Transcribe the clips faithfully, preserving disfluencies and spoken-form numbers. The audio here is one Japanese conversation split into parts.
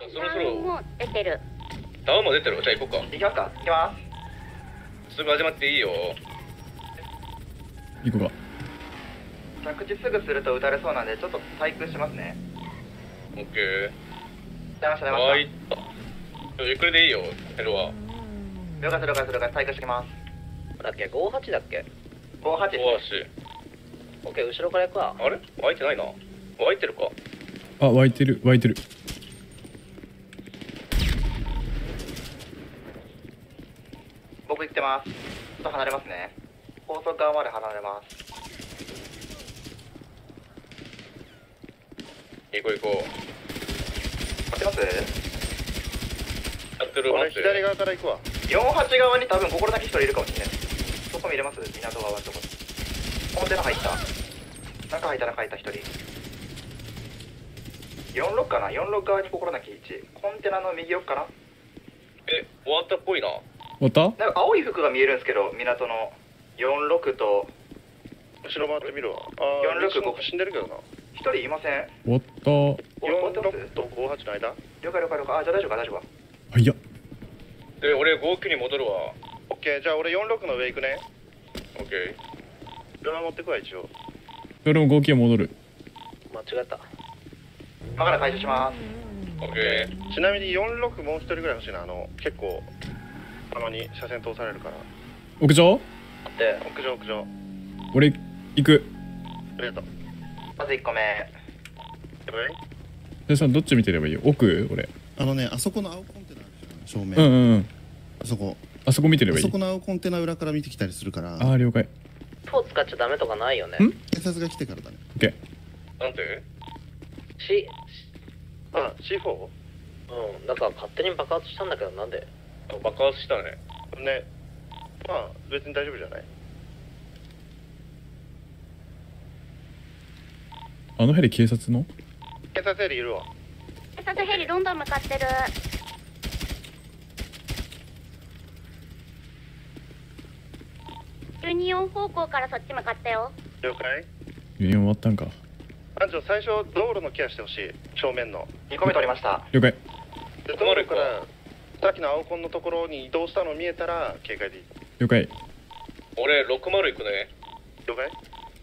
そろそろも出てる。 タワーも出てる。じゃあ行こうか。 行きますか。行きますぐ始まっていいよ。 行こうか。 す。着地すぐすると撃たれそうなんで、ちょっと対空しますね。 オッケー。 出ました、出まはい。 しゆっくりでいいよ、ヘルは。 た。了解です、了解です、了解です。対空してきます。 だっけ ?ごじゅうはち だっけ？ ごはちおですね。 足。 オッケー、後ろから行くわ。 あれ湧いてないな。湧いてるか。 あ、湧いてる湧いてる。 僕行ってます。ちょっと離れますね。高速側まで離れます。 行こう行こう。 待ってますやってる。 俺待って左側から行くわ。 よんはち側に多分心だけ一人いるかもしれない。そこ見れます？港側のところ。コンテナ入った。中入った中入った一人。よんじゅうろくかな？ よんじゅうろく 側に心なきいち。コンテナの右奥かな？ え、終わったっぽいな。 終わった？ なんか青い服が見えるんですけど、港のよんじゅうろくと後ろ回ってみるわ。あよんじゅうろく死んでるけどな。 一人いません。 終わった。 お終わってますよんじゅうろくとごじゅうはちの間。 了解了解了解。あ、じゃあ大丈夫か大丈夫か。 はいや。 で、俺ごきゅうに戻るわ。 オッケー、じゃあ俺よんじゅうろくの上行くね。 オッケ車持ってくわ一応。 俺も合計戻る。 間違った。 今から解除します。 ー。オッケちなみによんじゅうろくもう一人ぐらい欲しいな。あの結構たまに車線通されるから。 屋上？ で、 屋上屋上。 俺行く。 ありがとう。 まずいっこめ。 やばい。 でさんどっち見てればいいよ？奥？俺。 あのね、あそこの青コンテナあるじゃん、正面。 うんうんうん。 あそこ。 あそこ見てればいい。 あそこの青コンテナ裏から見てきたりするから。 ああ了解。 フォー使っちゃダメとかないよね。 ん警察が来てからだね。 オッケー。なんてし、 あ、シーフォうん、だから勝手に爆発したんだけど、なんで？ 爆発したね。 ー？ね。まあ別に大丈夫じゃない。 ー。あのヘリ警察の？ 警察ヘリいるわ。 警察ヘリどんどん向かってる。ユニオン方向からそっち向かったよ。 了解。 ユニオン終わったんか。 班長最初道路のケアしてほしい。正面の。 にこめ取りました。 了解。 で道路からさっきの青コンのところに移動したの見えたら警戒でいい。 了解。 俺ろくじゅう行くね。 了解。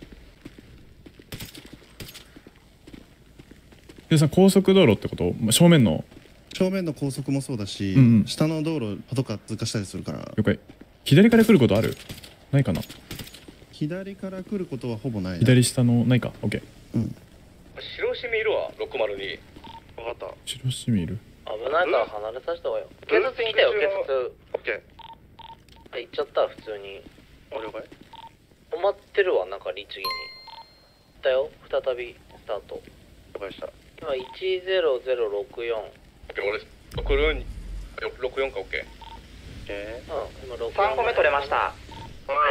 でさ高速道路ってこと？ま正面の？ 正面の高速もそうだし、 うんうん下の道路パトカー通過したりするから。 了解。左から来ることある？ないかな？ 左から来ることはほぼないな。 左下のないか。オッケー。 うん。 白シミいるわ、ろくじゅうに。 分かった。 白シミいる。 危ないから離れさせた方がいいよ。警察に来たよ、警察。 オッケあ、行っちゃった、普通に。 ー。了解。 止まってるわ、なんか律儀に。行ったよ、再びスタート。 了解した。 今いちゼロゼロろくよん。 俺、ろくじゅうに、ろくじゅうよんか、オッケー。 えうん、今ろくさんこめ取れました。 はい。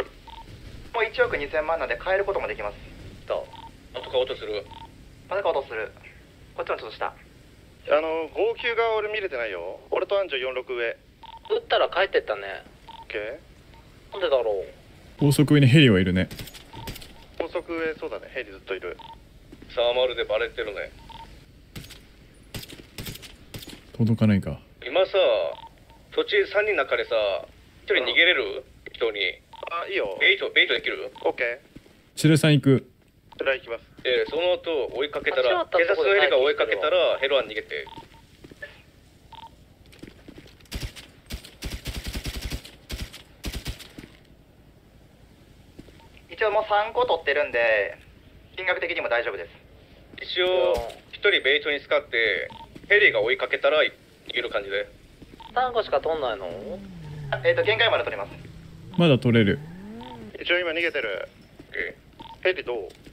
もういちおくにせんまんなんで買えることもできます。 と。 あと買おうとする。 まだ買おうとする。こっちもちょっと下。 あの号泣側俺見れてないよ。俺とアンジョよんじゅうろく上。 撃ったら帰ってったね。 オッケー。 なんでだろう。 高速上にヘリはいるね。 高速上そうだね。ヘリずっといる。 サーマルでバレてるね。 届かないか。 今さ、そっちさんにんの中でさ、ひとり逃げれる？適当に。 あ、いいよ。 ベイト、ベイトできる？ オッケ白さん行く。 ー。それは行きます。 で、その後追いかけたら、 あ違った警察のヘリが追いかけたら、ヘロワン逃げて。 一応もうさんこ取ってるんで、金額的にも大丈夫です。 一応、ひとりベイトに使って、ヘリが追いかけたら逃げる感じで。 さんこしか取んないの？ えっ、ー、と、限界まで取ります。 まだ取れる。 一応今逃げてる。 オッケヘリどう？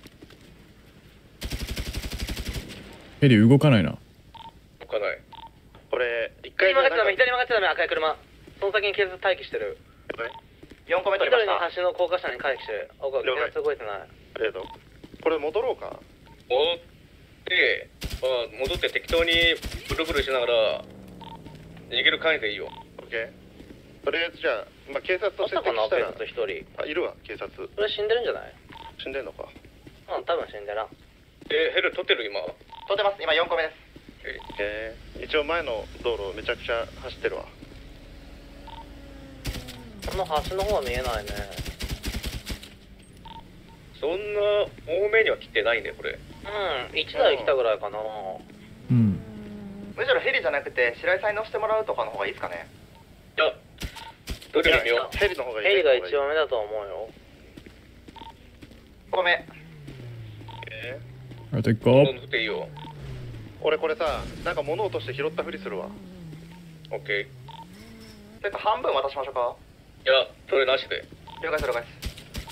ヘリ動かないな。 ー。動かない。 これ一回左曲がっちゃダメ、左曲がっちゃダメ、赤い車。その先に警察待機してる。 よんこめ取りま緑のした。 橋の高架下に待機してる。あ、これ警察動いてない。 ありがとう。これ戻ろうか。 戻って、まあ、戻って適当にブルブルしながら、逃げる範囲でいいよ。 オッケー。とりあえずじゃあ、まあ、警察としてあったかな、警敵したら察一人。 あ、いるわ、警察。 それ死んでるんじゃない？ 死んでんのか。 うん、多分死んでな。 え、ヘル取ってる今。 取ってます。今よんこめです。 えー、一応前の道路めちゃくちゃ走ってるわ。 この橋の方は見えないね。 そんな多めには来てないねこれ。 うん、いちだい来たぐらいかな。 うんむしろヘリじゃなくて白井さんに乗せてもらうとかの方がいいですかね。 いやどれでも見よう。 ヘリの方がいい。 ヘリが一番目だと思うよ。 ごめん。 えあと一個。 乗っていいよ。 ー、俺これさ、なんか物落として拾ったふりするわ。 オッケー。 それか半分渡しましょうか。 いやそれなしで。 了解です了解です。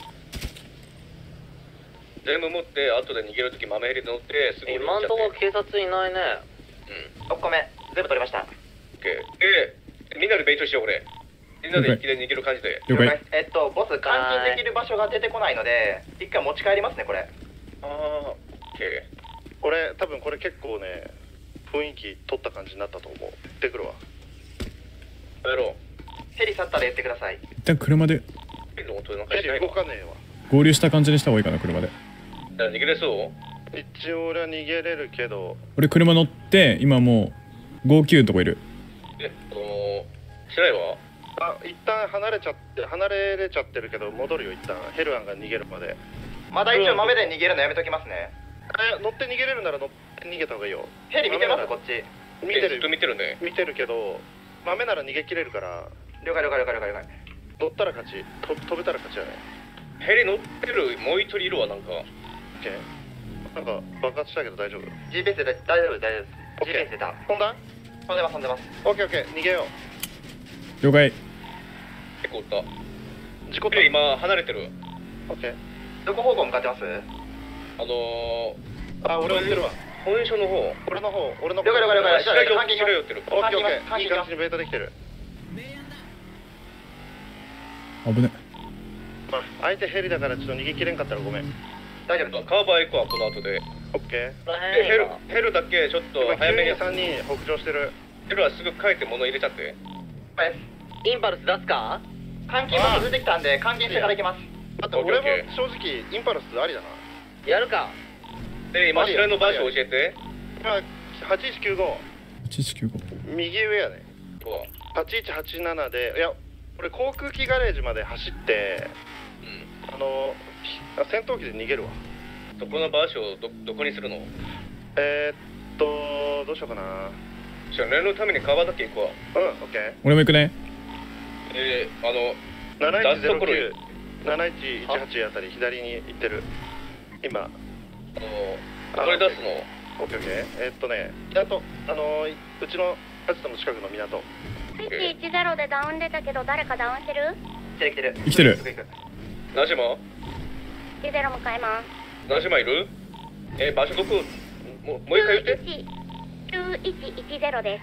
全部持って後で逃げるとき豆ヘリで乗ってすぐ今んとこ警察いないね。 うん。 ろっこめ全部取りました。 オッケー。でみんなで勉強しようこれ。みんなで一気で逃げる感じで。 了解。 えっとボス監禁できる場所が出てこないので一回持ち帰りますねこれ。 ああオッケ俺多分これ結構ね雰囲気取った感じになったと思う。行ってくるわ。 ー。やろヘリ去ったら言ってください。 一旦車でう。ヘリの音なんかヘリしないか。 動かねえわ。 合流した感じにした方がいいかな、車で。 じゃあ逃げれそう？ 一応俺は逃げれるけど。 俺車乗って今もうごきゅうのとこいる。 えあのー、白井は？ あ、一旦離れちゃって離れれちゃってるけど戻るよ一旦。ヘルアンが逃げるまで。 まだ一応豆で逃げるのやめときますね。 え、乗って逃げれるなら乗って逃げた方がいいよ。 ヘリ見てますこっち。 見てるずっと見てるね。 見てるけど豆なら逃げ切れるから了解了解了解了解了解。 乗ったら勝ち。と飛べたら勝ちだね。 ヘリ乗ってるもう一人いるわなんか。 オッケー。なんか爆発したけど大丈夫？ ジーピーエス で大丈夫大丈夫です。 オッケージーピーエス 出た。 飛んだ？ 飛んでます飛んでます。 オッケーオッケー逃げよ了解。 結構おった。 う。事故った。 ヘリ今離れてる。 オッケー。 どこ方向向かってます？ あのー、 あ、俺追ってるわ。 本所の方。 俺の方、俺の了解了解了解。 白井寄白井寄ってる。 オッケーオッケー。 監禁いい感じにベータできてる。 危ね。 まあ、相手ヘリだからちょっと逃げきれんかったらごめん。 大丈夫です。 カーバー行くわこの後で。 オッケー。 このでヘル辺ヘルだけちょっと今早めに。 さんにん北上してる。 ヘルはすぐ帰って物入れちゃって。 はい。 インパルス出すか？ 監禁も出てきたんで監禁してから行きます。 だって俺も正直インパルスありだな。 やるか。 で今白井の場所教えて。 今はちいちきゅうご。 はちいちきゅうご。 右上やね。 うわはちいちはちななで、いや、俺航空機ガレージまで走って、 うん。 あの、ひ戦闘機で逃げるわ。 そこの場所をどどこにするの？ えー、っと、どうしようかな。 じゃあ念のために川だけ行くわ。 うん、オッケー。 俺も行くね。 えー、あのなないちゼロきゅ出う、なないちいちはちあたり左に行ってる。今。 あのこれ出すの。 オッケーオッケー。えー、っとね、あと、あの、うちのカジタの近くの港。 いちいちゼロでダウン出たけど誰かダウンしてる？ 来てる来てる。 生きてるすぐ行く。 ナジマ？ いちゼロ向かいます。 ナジマいる？え場所どこ？もうもう一回言って。 きゅういちいちゼロです。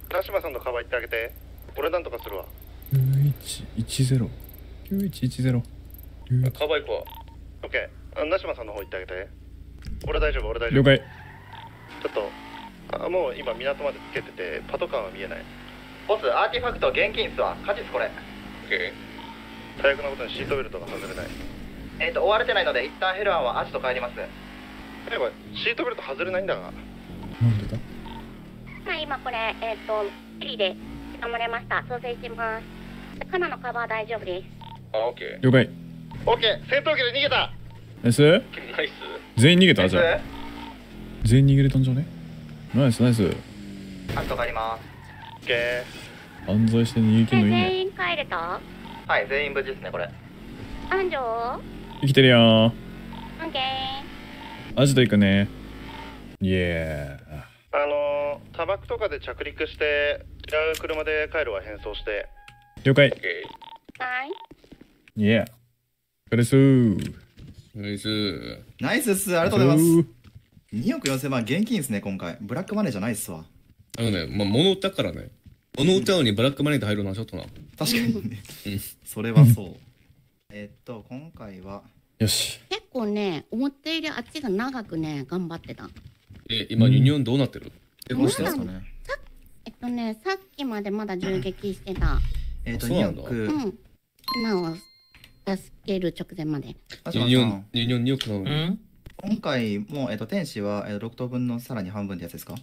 田島さんのカバー行ってあげて。俺なんとかするわ。 きゅういちいちゼロ。きゅういちいちゼロ。 カバー行くわ。 オッケー。あ、ナシマさんの方行ってあげて。俺大丈夫、俺大丈夫。 了解。 ちょっと、あ、もう今港までつけてて、パトカーは見えない。 ボスアーティファクト現金っすわ。火事っすこれ。 オッケ最悪なことにシートベルトが外れない。 えっ、ー、と追われてないので一旦ヘルアンはアジト帰ります。 例えばシートベルト外れないんだが。 なんでだ。 はい今これえっ、ー、とヘリで捕まれました。蘇生します。カナのカバー大丈夫です。 ー。あオッケ了解。 オッケー、戦闘機で逃げた。 ナイス。 ー。ナイス。 全員逃げたじゃあ。 え全員逃げれたんじゃね。ナイスナイス。 アジト帰ります。 オッケ安罪して逃げ切でるのいいね。 全員帰れた？ はい全員無事ですねこれ。 安城？ 生きてるよー。 オッケー。 アジト行くね。イエー。 ー。あのー、砂漠とかで着陸して違う車で帰るわ。変装して。 了解オッ。ケはい。 イエー。お疲れっすー。 ナイス。 ナイスっす、ありがとうございます。におくよんせんまん現金ですね、今回。ブラックマネーじゃないっすわ。 あのね、まあ、物売ったからね。物売ったのにブラックマネーで入るのはちょっとな。 確かにねうん。 それはそう。えっと、今回は。 よし。 結構ね思ったよりあっちが長くね頑張ってた。 え、今、ユニオンどうなってる？ どうしてますかね。 えっとねさっきまでまだ銃撃してた。 えっと、2 そうなんだ億。 うん。なお助ける直前まで。 ユニオン、ユニオンにおくなのに。 ん？ 今回も、えっと、天使は、えっと、ろく等分のさらに半分ってやつですか？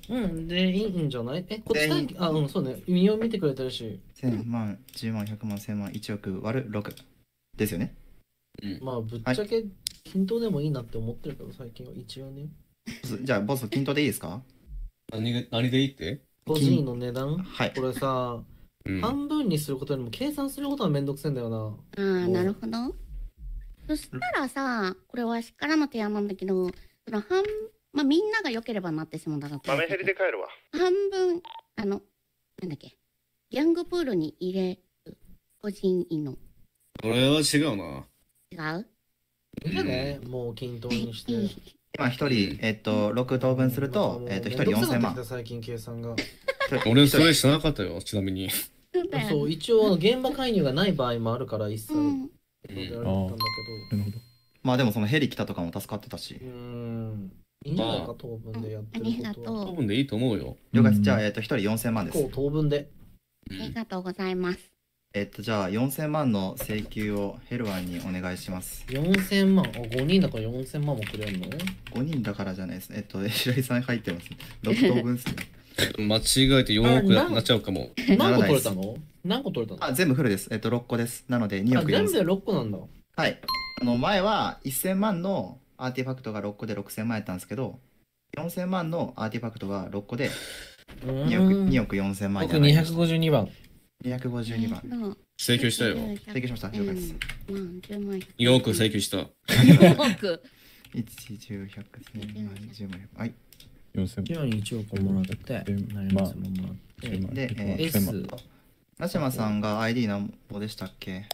うんでいいんじゃない？えこっち全員だけあうんそうね見を見てくれてるし。 千万、じゅうまん、ひゃくまん、せんまん、いちおく割るろくですよね。 まあぶっちゃけ均等でもいいなって思ってるけど最近は一応ね。 じゃあボス均等でいいですか？ 何が、何でいいって？ 個人の値段はい。 これさ、 うん。 半分にすることよりも計算することはめんどくせえんだよな。 ああ、なるほど。そしたらさ、これわしからの提案なんだけど、その半、まあ、みんなが良ければなってしまうんだが、 豆減りで帰るわ。 半分、あの、なんだっけ、ギャングプールに入れる個人員の。 これは違うな。 違ういいよね、もう均等にして。 今一人、えっと、ろく等分すると、えっと、一人よんせんまん。 最近計算が。 俺それ知らなかったよ、ちなみに。 そう、一応あの現場介入がない場合もあるから一切。 うん。 やれたんだけど。 なるほど。 まあでもそのヘリ来たとかも助かってたし。 うーん。いいんじゃないか、当分でやってるありがことは。 とう。 多分でいいと思うよ。 了解です。じゃあ、えっと、一人よんせんまんですこ。う、当分で。 ありがとうございます。 えっと、じゃあ、よんせんまんの請求をヘルワンにお願いします。 よんせんまん。あ、ごにんだからよんせんまんもくれるの？ ごにんだからじゃないですね。えっと、白井さん入ってますね。ろく等分ですね。 間違えてよんおくななっちゃうかも。 何個取れたの？何個取れたの？ あ、全部フルです。えっと、ろっこです。なので、におあ、 くよんせん。 全部でろっこなんだ。 はい。あの、前はせんまんのアーティファクトがろっこでろくせんまんやったんですけど、よんせんまんのアーティファクトがろっこでにおく、におくよんせんまんにな僕りました。 にひゃくごじゅうにばん。 にひゃくごじゅうにばん。 請求したよ。 請求しました。了解です。 よんおく請求した。 よんおく。 いち、じゅう、ひゃく、せんまん、じゅうまん。はい。 よんせんいちにいちおくもらって、何まあももらって。 で、えー、 S。 ラシマさんが アイディー 何ぼでしたっけ？ ん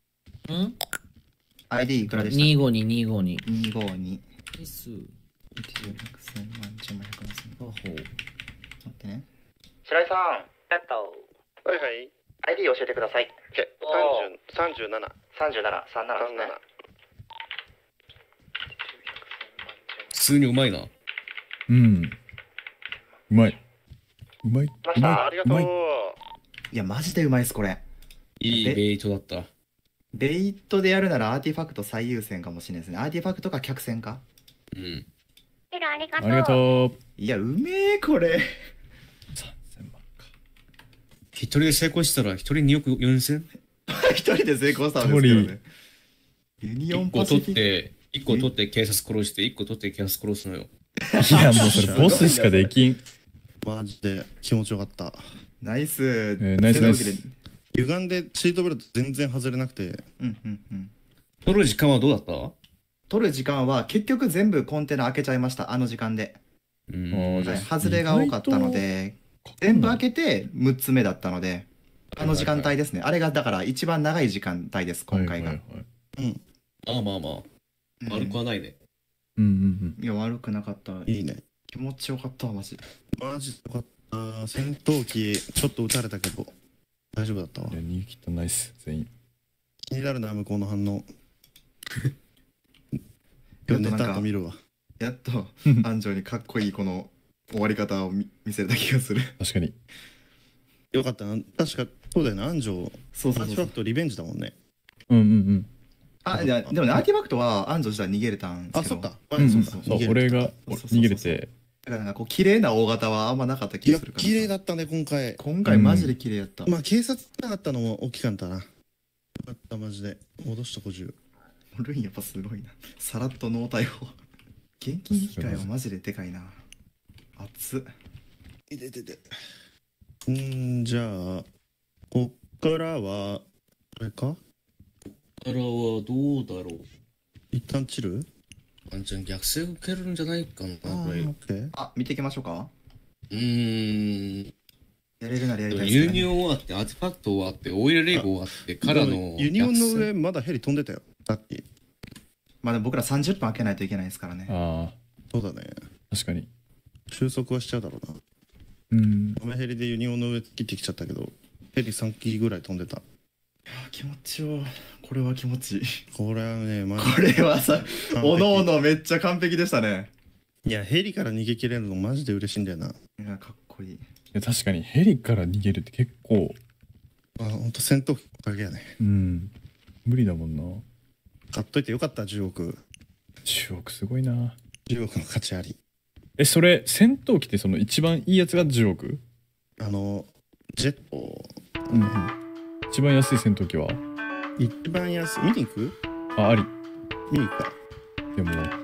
アイディー いくらでしたっけ？ にひゃくごじゅうに、にひゃくごじゅうに。 にひゃくごじゅうに。 S。 いち、じゅう、ひゃく、せんまん、じゅうまん、ひゃくまん、せんまん。 ほう。 待ってね。白井さん、 やったはいはい。 アイディー 教えてください。 さんじゅうなな。 さんじゅうなな、さんじゅうななですね。 普通にうまいな。 うん。うまい。うまい。 ましたうまい。 ありがとう。 まい。 いや、マジでうまいっす、これ。 いいベイトだった。 ベイトでやるならアーティファクト最優先かもしれないですね。アーティファクトか客船か。 うん。 ヘルありがとう。 ありがとう。 いや、うめえ、これ。 さんぜんまんか。 一人で成功したら一人におくよんせん？ 一人で成功したんですけどね。ユニオン一個取パシフィック。 って、一個取って警察殺して、一個取って警察殺すのよ。 いや、もうそれボスしかできん。 マジで気持ちよかった。 ナイス。 ーナイスナイス背伸びで歪んでシートベルト全然外れなくて、 うんうんうん。 取る時間はどうだった？ 取る時間は結局全部コンテナ開けちゃいました、あの時間で。 うん。 あーじゃはい、 あ外れが多かったので、全部開けてむっつめだったので、あの時間帯ですね。あれがだから一番長い時間帯です、今回が。 はいはいはい。 まあまあまあ、悪くはないね。 うんうんいや、悪くなかった。 いいね。 気持ちよかったわ、マジで。 マジでよかった。戦闘機ちょっと撃たれたけど大丈夫だったわうん。い。や、逃げ切ったナイス、全員。 気になるな、向こうの反応。今日寝た後見るわ。 やっと、安城にかっこいいこの終わり方を見見せれた気がする。 確かに。 よかったな。確かそうだよね、安城。 そうそうそうそうアーティファク。トリベンジだもんね。 うんうんうん。 あ、いやでもね、アーティファクトは安城自体逃げれたんですあ、 けど。 そっか。 うんそうか。 そう逃げる俺がそうそうそう逃げれて、 だからなんかこう綺麗な大型はあんまなかったいや、 気がするから。 綺麗だったね、今回。 今回マジで綺麗やった。 まあ、警察なかったのも大きかったな。よかった、マジで。戻した補充。 ルインやっぱすごいな。さらっと脳逮捕。現金機械はマジででかいな。熱っ。 いててて。んー、じゃあ、こっからは、あれかあらはどうだろう。 一旦チルワンちゃん逆性受けるんじゃないかな、 あー、 これ。うオッケー。 あ、見ていきましょうか。 ーん。 やれるならやりたいですね。 ユニオンはあって、アーティファクトはあって、オイルレイゴはあって、カラでのもユニオンの逆性上、まだヘリ飛んでたよ。さっき。 まあでも僕らさんじゅっぷん開けないといけないですからね。 ああ、 そうだね。 確かに。 収束はしちゃうだろうな。 うん。 アメヘリでユニオンの上切ってきちゃったけど、ヘリさん機ぐらい飛んでた。 いやー気持ちよ。これは気持ちいい。 これはね、まこれはさ、 完璧おのおのめっちゃ完璧でしたね。 いや、ヘリから逃げ切れるのマジで嬉しいんだよな。 いや、かっこいい。 いや確かにヘリから逃げるって結構、 あ、ほんと戦闘機おかげやね。 うん。無理だもんな。 買っといてよかった、じゅうおく。 じゅうおくすごいな。 じゅうおくの価値あり。 え、それ、戦闘機ってその一番いいやつがじゅうおく？ あの、ジェット、 うんうん。一番安い戦闘機は？ 一番安い。見に行く？ あ、あり。 見に行くか。 でも、戦闘機。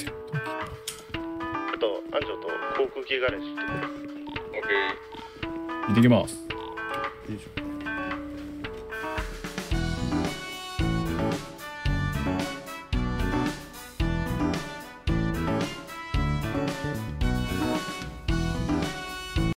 あと、安城と航空機ガレージってこと。 オッケー。 行ってきます。 よいしょ。